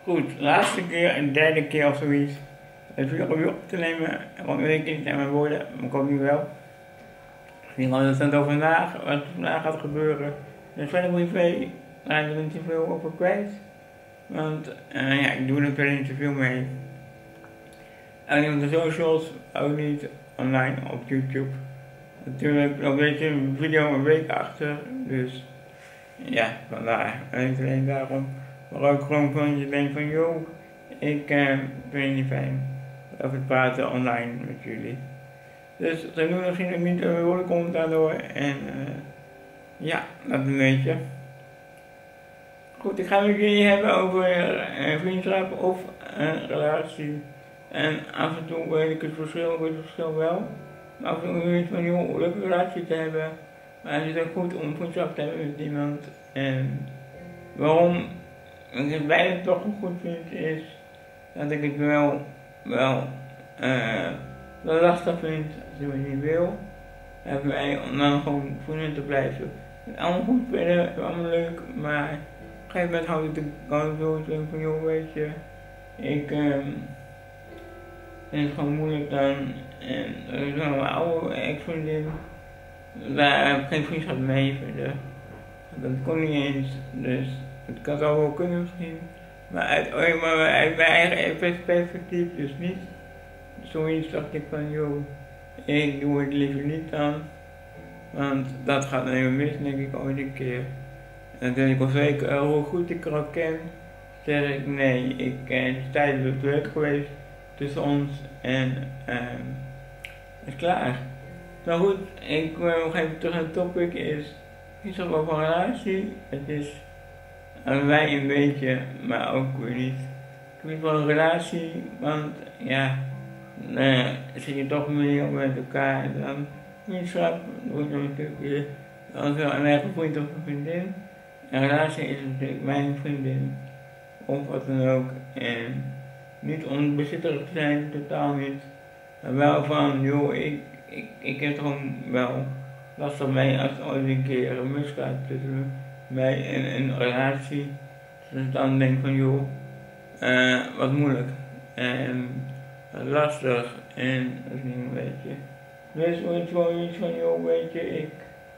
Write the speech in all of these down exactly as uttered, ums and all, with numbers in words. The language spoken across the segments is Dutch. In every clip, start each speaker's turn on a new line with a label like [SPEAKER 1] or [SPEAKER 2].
[SPEAKER 1] Goed, de laatste keer, een derde keer of zoiets. Het viel weer op te nemen. Gewoon een keer niet aan mijn woorden, maar ik hoop nu wel. Ik ging gewoon constant over na, wat er vandaag gaat gebeuren. Dus verder privé, laat ik er niet zoveel over kwijt. Want uh, ja, ik doe er verder niet zoveel mee. En op de socials, ook niet online op YouTube. Natuurlijk nog weet je een video een week achter, dus ja, vandaar. En niet alleen daarom, maar ook gewoon van je denkt van joh, ik uh, vind het niet fijn over het praten online met jullie. Dus ze doen misschien ook niet een woorden komt daardoor en uh, ja, dat een beetje. Goed, ik ga het met jullie hebben over uh, vriendschap of een uh, relatie. En af en toe weet ik het verschil, weet het verschil wel. Maar af en toe weet je van joh, een leuke relatie te hebben. Maar het is ook goed om vriendschap te hebben met iemand. En waarom ik het beide toch goed vind is dat ik het wel, wel, uh, wel lastig vind als je het niet wil. Hebben wij om dan gewoon vrienden te blijven. Het is allemaal goed verder, het is allemaal leuk, maar op een gegeven moment houd ik de kant zo van joh, weet je, ik um, vind het gewoon moeilijk dan. En er is wel een oude ex-vriendin, daar heb ik geen vriendschap mee verder. Dat kon niet eens, dus het kan wel kunnen misschien. Maar uit, maar uit mijn eigen perspectief dus niet. Zoiets dacht ik van joh, ik doe het liever niet dan. Want dat gaat dan even mis, denk ik ooit een keer. En dan denk ik al zeker uh, hoe goed ik er ook ken. Zeg ik nee, ik, uh, het is tijdens druk geweest tussen ons en uh, het is klaar. Nou goed, ik wil nog even terug naar het topic is, is er wel van een relatie. Het is aan wij een beetje, maar ook weer niet. Ik weet wel een relatie, want ja, dan zit je toch meer met elkaar en dan vriendschap, dan word je natuurlijk weer als wel een eigen vriend of een vriendin. Een relatie is natuurlijk mijn vriendin, of wat dan ook. En niet onbezitterig te zijn, totaal niet. Maar wel van, joh, ik, ik, ik heb er gewoon wel lastig mee als er ooit een keer een misgaat tussen mij en een relatie. Dus dan denk ik van, joh, uh, wat moeilijk. En lastig en dat is niet een beetje. Dus wordt gewoon iets van, joh, weet je, ik,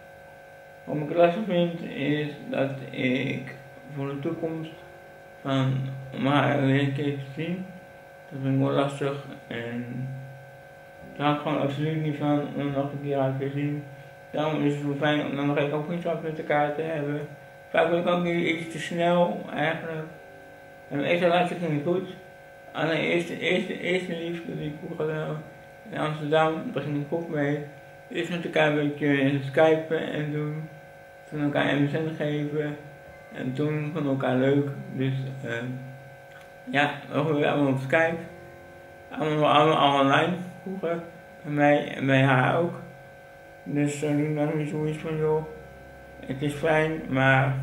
[SPEAKER 1] wat ik lastig vind is dat ik voor de toekomst van om haar weer een keer te zien, dat vind ik wel lastig en daar hou ik gewoon absoluut niet van om nog een keer uit te zien. Daarom is het wel fijn om dan nog even ook vriendschap met elkaar te hebben. Vaak ben ik ook niet iets te snel eigenlijk. En mijn eerste relatie ging het goed. Alleen de eerste, eerste, eerste liefde die ik vroeger had in Amsterdam, daar ging ik goed mee. Eerst met elkaar een beetje skypen en doen. Toen elkaar M S N geven. En toen vonden we elkaar leuk. Dus uh, ja, we gingen allemaal op Skype. Allemaal, allemaal, allemaal online vroeger. Bij mij en bij haar ook. Dus uh, nu dan is zoiets van joh, het is fijn, maar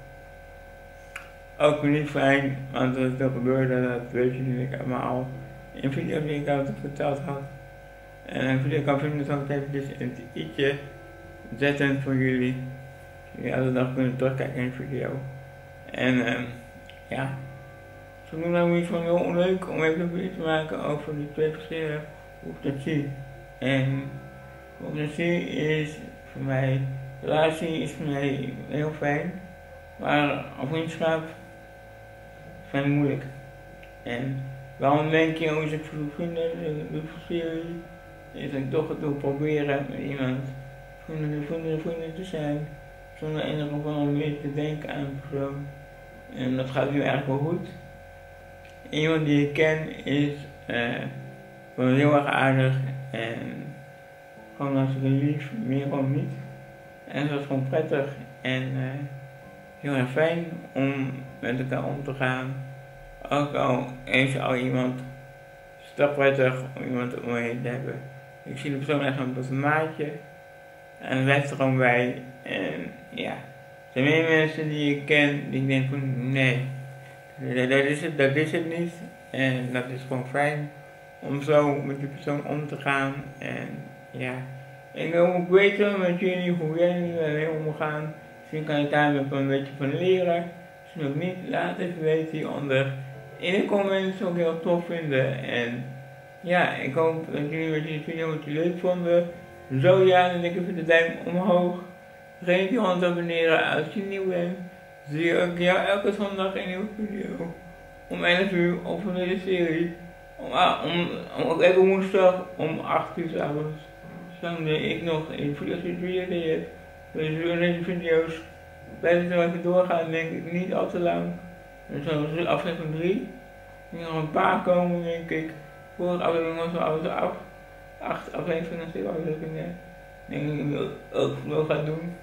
[SPEAKER 1] ook weer niet fijn, want wat er gebeurde, dat weet je nu allemaal in video die ik altijd verteld had. En een video kan vinden, zal ik even een ietsje zetten voor jullie. Jullie hadden nog kunnen terugkijken in de video. En uh, ja, zo doen we iets van heel leuk om even een video te maken over die twee verschillen, hoe ik dat zie. En hoe ik dat zie is voor mij, relatie is voor mij heel fijn, maar een vriendschap is vrij moeilijk. En waarom denk je, hoe is het voor vrienden, hoe verschil jullie? Is dat ik toch het wil proberen met iemand vrienden, vrienden, vrienden te zijn, zonder enige van meer te denken aan een persoon. En dat gaat nu eigenlijk wel goed. Iemand die ik ken is uh, gewoon heel erg aardig en gewoon hartstikke lief, meer gewoon niet. En dat is gewoon prettig en uh, heel erg fijn om met elkaar om te gaan. Ook al is al iemand, is het toch prettig om iemand om me heen te hebben. Ik zie de persoon echt als een maatje en dat blijft er gewoon bij. En ja, er zijn meer mensen die ik ken die ik denk van nee, dat is het, dat is het niet. En dat is gewoon fijn om zo met die persoon om te gaan. En ja, ik wil ook weten met jullie hoe jij ermee omgaan. Misschien kan ik daar een beetje van leren. Misschien ook niet, laat even weten hieronder in de comments ook heel tof vinden. En ja, ik hoop dat jullie deze video leuk vonden. Zo ja, dan denk ik even de duim omhoog. Vergeet je gewoon te abonneren als je nieuw bent. Zie je ook ja, elke zondag een nieuwe video. Om elf uur of van deze serie. Om, ah, om, om ook elke woensdag om acht uur 's avonds. Dan ben ik nog in video's die video heb. Dus in deze video's blijf ik nog even doorgaan, denk ik niet al te lang. Dus dan is aflevering drie. Er nog een paar komen, denk ik. Vorige aflevering was wel alles af. Acht afleveringen, zeven afleveringen. Denk ik dat ik ook wel ga doen.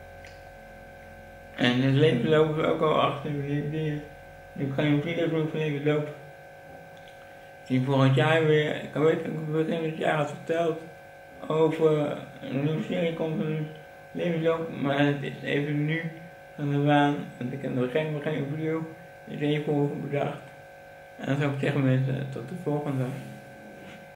[SPEAKER 1] En het leven lopen we ook al achter die dingen. Ik ga een video doen van leven lopen. Die volgend jaar weer, ik weet dat ik begin het jaar had verteld over een nieuwe serie komt van levensloop, maar het is even nu aan de waan, want ik heb nog geen, geen video, dus even over bedacht. En dan zou ik zeggen mensen, tot de volgende.